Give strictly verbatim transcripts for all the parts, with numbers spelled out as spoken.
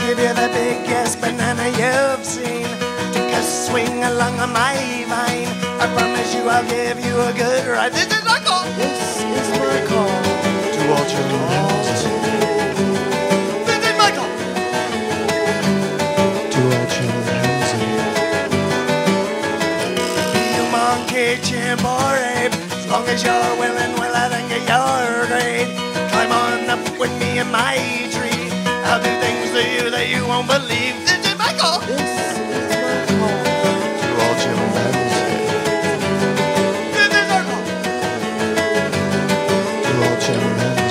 give you the biggest banana you've seen. Take a swing along on my vine. I promise you I'll give you a good ride. This is my call. This is my call to all chimpanzees. This is my call to all chimpanzees. You monkey, chimp, or ape, as long as you're willing, well I think you're great. Climb on up with me in my tree. I'll do things to you that you won't believe. This is my call. This is my call to all chimpanzees. This is our call to all chimpanzees.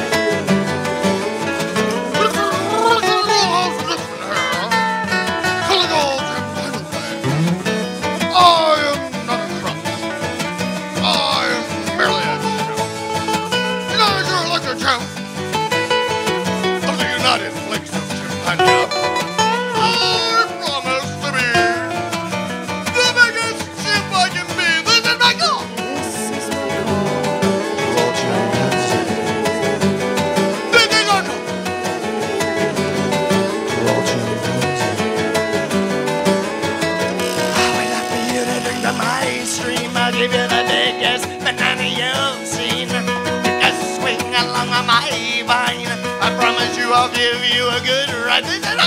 I'll give you the biggest banana you've seen. Take a swing along on my vine. I promise you I'll give you a good ride.